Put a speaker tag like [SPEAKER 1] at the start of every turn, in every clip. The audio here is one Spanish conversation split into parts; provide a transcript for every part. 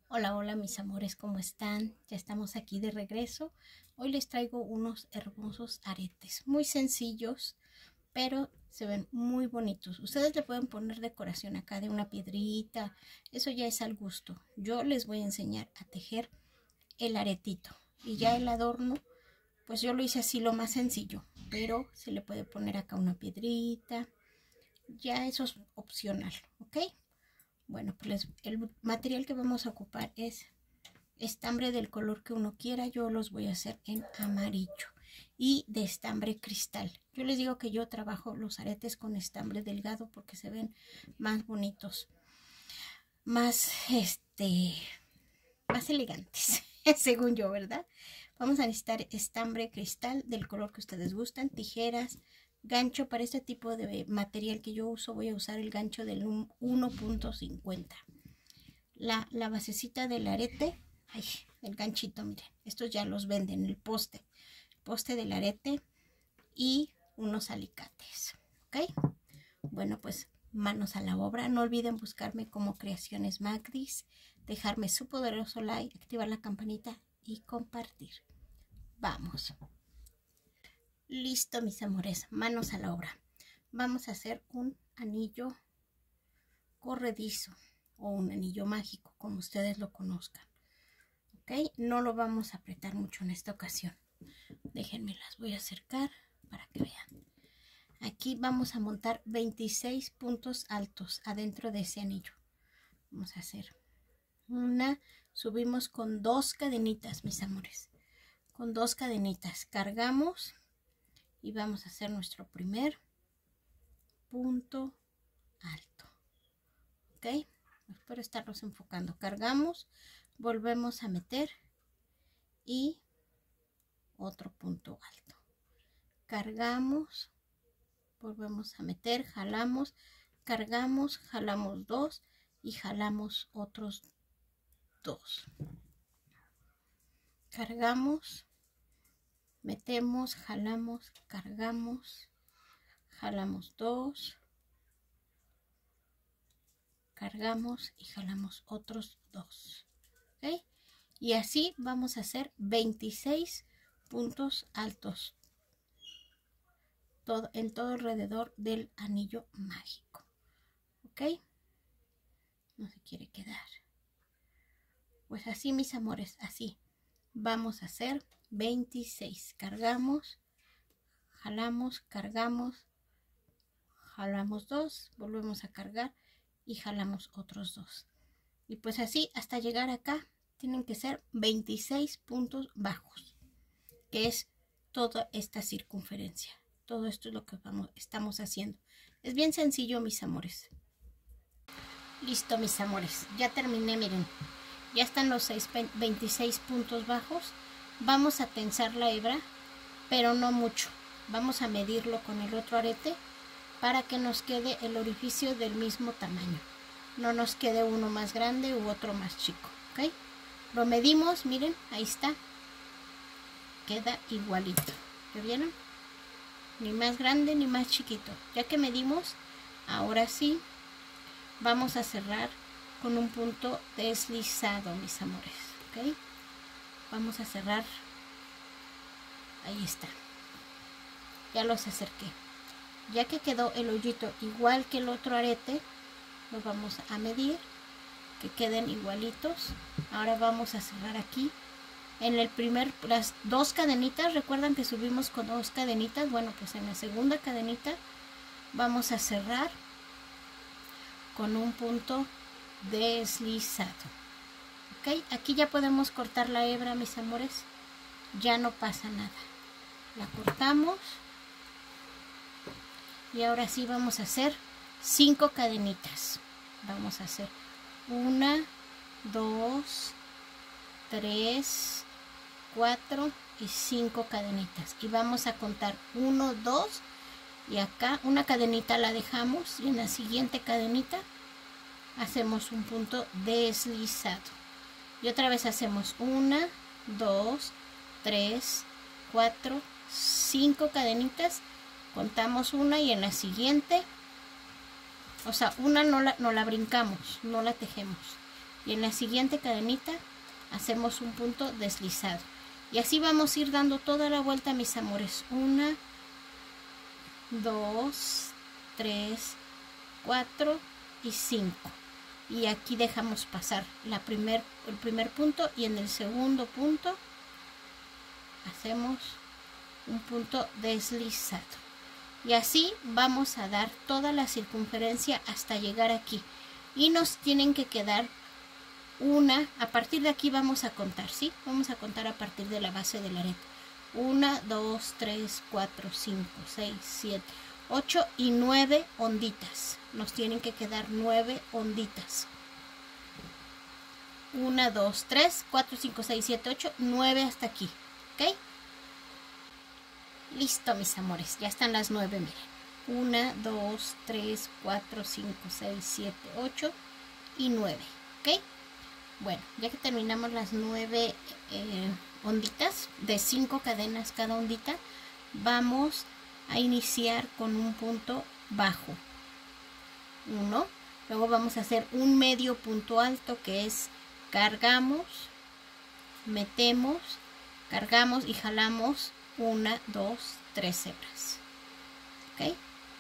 [SPEAKER 1] Hola, hola mis amores, ¿cómo están? Ya estamos aquí de regreso. Hoy les traigo unos hermosos aretes, muy sencillos, pero se ven muy bonitos. Ustedes le pueden poner decoración acá de una piedrita, eso ya es al gusto. Yo les voy a enseñar a tejer el aretito y ya el adorno, pues yo lo hice así lo más sencillo, pero se le puede poner acá una piedrita, ya eso es opcional, ¿ok? Bueno, pues el material que vamos a ocupar es estambre del color que uno quiera. Yo los voy a hacer en amarillo y de estambre cristal. Yo les digo que yo trabajo los aretes con estambre delgado porque se ven más bonitos, más más elegantes según yo, ¿verdad? Vamos a necesitar estambre cristal del color que ustedes gustan, tijeras, gancho. Para este tipo de material que yo uso voy a usar el gancho del 1.50. La basecita del arete, ay, el ganchito, miren, estos ya los venden, el poste del arete y unos alicates, ¿ok? Bueno, pues manos a la obra. No olviden buscarme como Creaciones Magdis, dejarme su poderoso like, activar la campanita y compartir. Vamos. Listo, mis amores, manos a la obra. Vamos a hacer un anillo corredizo o un anillo mágico, como ustedes lo conozcan. ¿Ok? No lo vamos a apretar mucho en esta ocasión. Déjenme, las voy a acercar para que vean. Aquí vamos a montar 26 puntos altos adentro de ese anillo. Vamos a hacer una, subimos con 2 cadenitas, mis amores. Con 2 cadenitas cargamos y vamos a hacer nuestro primer punto alto. ¿Ok? Espero estarlos enfocando. Cargamos, volvemos a meter y otro punto alto. Cargamos, volvemos a meter, jalamos, cargamos, jalamos 2 y jalamos otros 2. Cargamos, metemos, jalamos, cargamos, jalamos 2, cargamos y jalamos otros 2. ¿Ok? Y así vamos a hacer 26 puntos altos en todo alrededor del anillo mágico. ¿Ok? No se quiere quedar. Pues así, mis amores, así vamos a hacer 26. Cargamos, jalamos, cargamos, jalamos 2, volvemos a cargar y jalamos otros 2. Y pues así hasta llegar acá tienen que ser 26 puntos bajos, que es toda esta circunferencia. Todo esto es lo que estamos haciendo. Es bien sencillo, mis amores. Listo, mis amores. Ya terminé, miren. Ya están los 26 puntos bajos. Vamos a tensar la hebra, pero no mucho. Vamos a medirlo con el otro arete para que nos quede el orificio del mismo tamaño. No nos quede uno más grande u otro más chico, ¿ok? Lo medimos, miren, ahí está. Queda igualito. ¿Lo vieron? Ni más grande ni más chiquito. Ya que medimos, ahora sí vamos a cerrar con un punto deslizado, mis amores, ¿ok? Vamos a cerrar. Ahí está. Ya los acerqué. Ya que quedó el hoyito igual que el otro arete, lo vamos a medir, que queden igualitos. Ahora vamos a cerrar aquí. En el primer, las 2 cadenitas, recuerdan que subimos con 2 cadenitas. Bueno, pues en la segunda cadenita vamos a cerrar con un punto deslizado. ¿Ok? Aquí ya podemos cortar la hebra, mis amores. Ya no pasa nada. La cortamos. Y ahora sí vamos a hacer 5 cadenitas. Vamos a hacer 1, 2, 3, 4 y 5 cadenitas. Y vamos a contar 1, 2 y acá una cadenita la dejamos y en la siguiente cadenita hacemos un punto deslizado. Y otra vez hacemos 1, 2, 3, 4, 5 cadenitas. Contamos una y en la siguiente, o sea, una no la brincamos, no la tejemos. y en la siguiente cadenita hacemos un punto deslizado. Y así vamos a ir dando toda la vuelta, mis amores. 1, 2, 3, 4 y 5. Y aquí dejamos pasar el primer punto, y en el segundo punto hacemos un punto deslizado. Y así vamos a dar toda la circunferencia hasta llegar aquí. Y nos tienen que quedar a partir de aquí vamos a contar, ¿sí? Vamos a contar a partir de la base del arete. 1, 2, 3, 4, 5, 6, 7, 8 y 9 onditas. Nos tienen que quedar 9 onditas. 1, 2, 3, 4, 5, 6, 7, 8, 9 hasta aquí. ¿Ok? Listo, mis amores. Ya están las 9, miren. 1, 2, 3, 4, 5, 6, 7, 8 y 9. ¿Ok? Bueno, ya que terminamos las 9 onditas de 5 cadenas cada ondita, vamos a iniciar con un punto bajo. 1. Luego vamos a hacer un medio punto alto, que es cargamos, metemos, cargamos y jalamos 1, 2, 3 hebras. ¿Ok?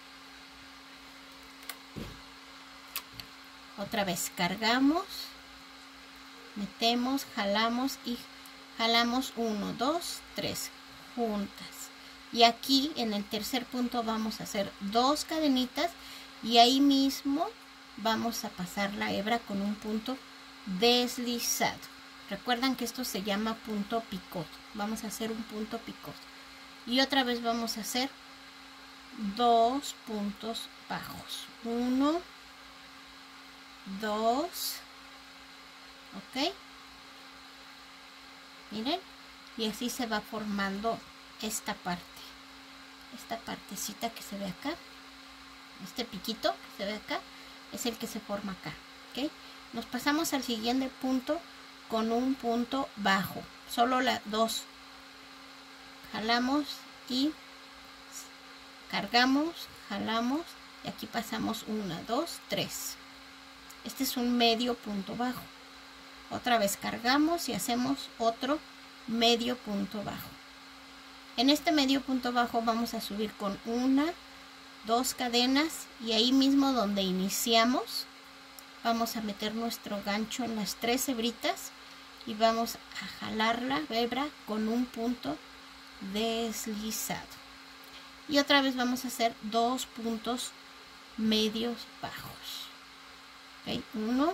[SPEAKER 1] Otra vez cargamos, metemos, jalamos y jalamos 1, 2, 3 juntas. Y aquí en el tercer punto vamos a hacer 2 cadenitas y ahí mismo vamos a pasar la hebra con un punto deslizado. Recuerdan que esto se llama punto picot. Vamos a hacer un punto picot. Y otra vez vamos a hacer 2 puntos bajos. 1, 2, ok, miren, y así se va formando esta partecita que se ve acá. Este piquito que se ve acá es el que se forma acá. ¿Ok? Nos pasamos al siguiente punto con un punto bajo, solo las 2. Jalamos y cargamos, jalamos y aquí pasamos 1, 2, 3. Este es un medio punto bajo. Otra vez cargamos y hacemos otro medio punto bajo. En este medio punto bajo vamos a subir con 1, 2 cadenas y ahí mismo donde iniciamos vamos a meter nuestro gancho en las 3 hebritas y vamos a jalar la hebra con un punto deslizado. Y otra vez vamos a hacer 2 puntos medios bajos. ¿Okay? 1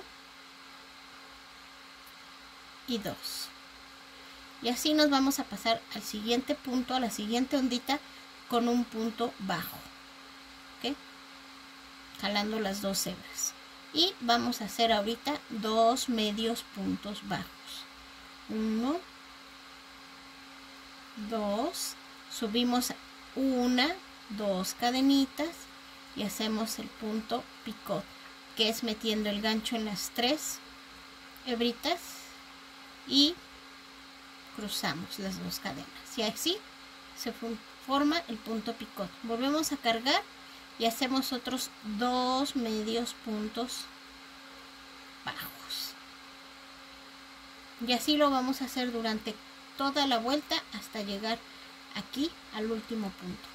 [SPEAKER 1] y 2. Y así nos vamos a pasar al siguiente punto, a la siguiente ondita con un punto bajo. ¿Ok? Jalando las 2 hebras. Y vamos a hacer ahorita 2 medios puntos bajos. 1, 2, subimos 1, 2 cadenitas y hacemos el punto picot, que es metiendo el gancho en las 3 hebritas y cruzamos las 2 cadenas y así se forma el punto picot. Volvemos a cargar y hacemos otros 2 medios puntos bajos y así lo vamos a hacer durante toda la vuelta hasta llegar aquí al último punto.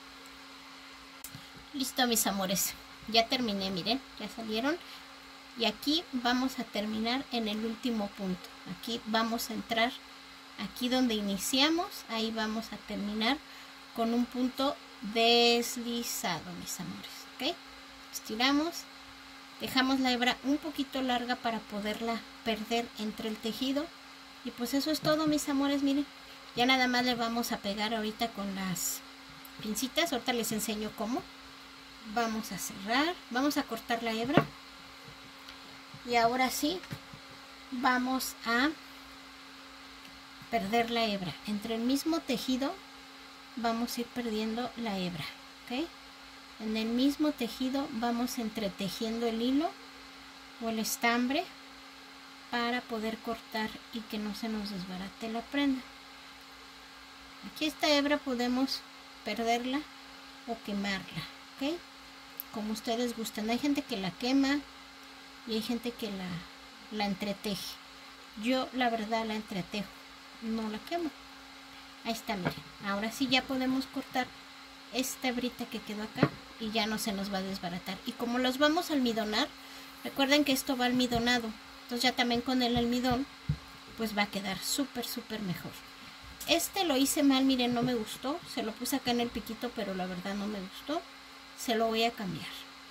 [SPEAKER 1] Listo, mis amores, ya terminé, miren, ya salieron. Y aquí vamos a terminar en el último punto. Aquí vamos a entrar, aquí donde iniciamos, ahí vamos a terminar con un punto deslizado, mis amores. ¿Ok? Estiramos, dejamos la hebra un poquito larga para poderla perder entre el tejido. Y pues eso es todo, mis amores, miren. Ya nada más le vamos a pegar ahorita con las pincitas. Ahorita les enseño cómo. Vamos a cerrar, vamos a cortar la hebra. Y ahora sí, vamos a perder la hebra. Entre el mismo tejido vamos a ir perdiendo la hebra. ¿Ok? En el mismo tejido vamos entretejiendo el hilo o el estambre para poder cortar y que no se nos desbarate la prenda. Aquí esta hebra podemos perderla o quemarla. ¿Ok? Como ustedes gusten. Hay gente que la quema y hay gente que la entreteje. Yo la verdad la entretejo, no la quemo. Ahí está, miren. Ahora sí ya podemos cortar esta hebrita que quedó acá y ya no se nos va a desbaratar. Y como los vamos a almidonar, recuerden que esto va almidonado. Entonces ya también con el almidón pues va a quedar súper mejor. Este lo hice mal, miren, no me gustó. Se lo puse acá en el piquito, pero la verdad no me gustó. Se lo voy a cambiar.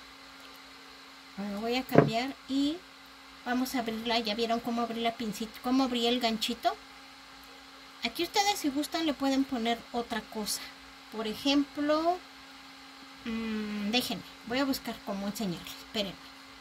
[SPEAKER 1] Lo voy a cambiar y vamos a abrirla. Ya vieron cómo abrí la pincita, cómo abrí el ganchito. Aquí ustedes si gustan le pueden poner otra cosa. Por ejemplo, déjenme, voy a buscar cómo enseñarles. Espérenme.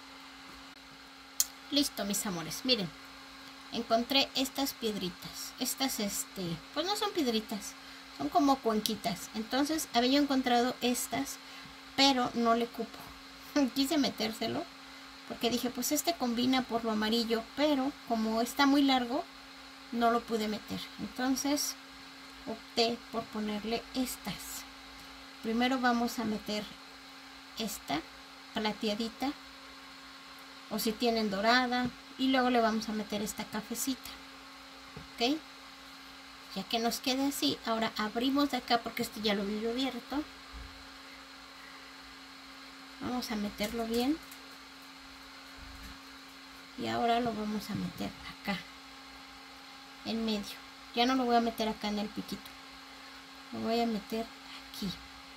[SPEAKER 1] Listo, mis amores, miren. Encontré estas piedritas. Estas, pues no son piedritas, son como cuenquitas. Entonces había encontrado estas, pero no le cupo. Quise metérselo porque dije, pues este combina por lo amarillo, pero como está muy largo, no lo pude meter. Entonces opté por ponerle estas. Primero vamos a meter esta plateadita, o si tienen dorada, y luego le vamos a meter esta cafecita. Ok, ya que nos quede así, ahora abrimos de acá porque este ya lo vi abierto. Vamos a meterlo bien y ahora lo vamos a meter acá en medio. Ya no lo voy a meter acá en el piquito, lo voy a meter aquí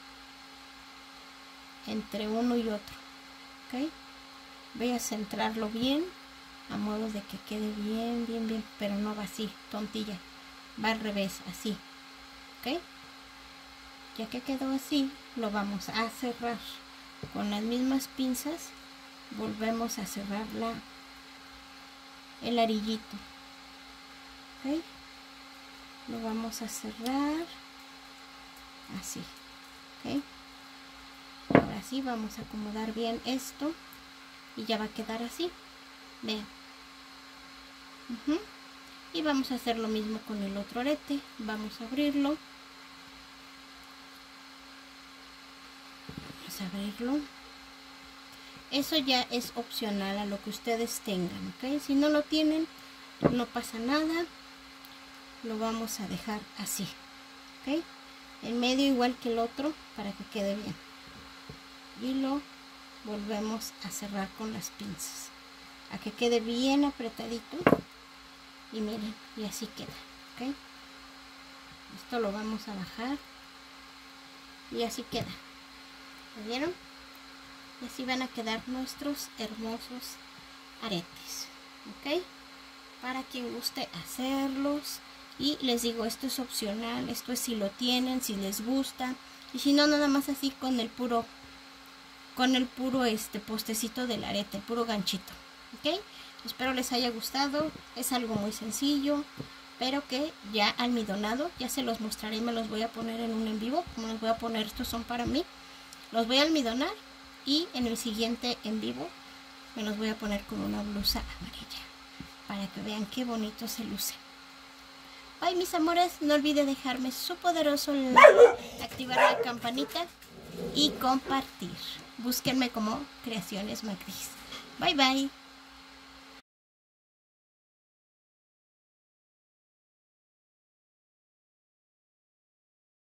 [SPEAKER 1] entre uno y otro. Ok, voy a centrarlo bien a modo de que quede bien, pero no va así, tontilla, va al revés, así. Ok, ya que quedó así, lo vamos a cerrar con las mismas pinzas. Volvemos a cerrar el arillito. Ok, lo vamos a cerrar así. Ok, ahora sí vamos a acomodar bien esto y ya va a quedar así, vean. Y vamos a hacer lo mismo con el otro arete. Vamos a abrirlo, vamos a abrirlo. Eso ya es opcional a lo que ustedes tengan, ok. Si no lo tienen, no pasa nada, lo vamos a dejar así, ok, en medio igual que el otro para que quede bien, y lo volvemos a cerrar con las pinzas a que quede bien apretadito. Y miren, y así queda. Ok, esto lo vamos a bajar y así queda. ¿Lo vieron? Y así van a quedar nuestros hermosos aretes. Ok, para quien guste hacerlos. Y les digo, esto es opcional, esto es si lo tienen, si les gusta, y si no, nada más así con el puro postecito del arete, puro ganchito. Ok, espero les haya gustado. Es algo muy sencillo, pero que ya almidonado. Ya se los mostraré y me los voy a poner en un en vivo. Como los voy a poner, estos son para mí. Los voy a almidonar y en el siguiente en vivo me los voy a poner con una blusa amarilla para que vean qué bonito se luce. Bye, mis amores, no olviden dejarme su poderoso like, activar la campanita y compartir. Búsquenme como Creaciones Macris. Bye bye.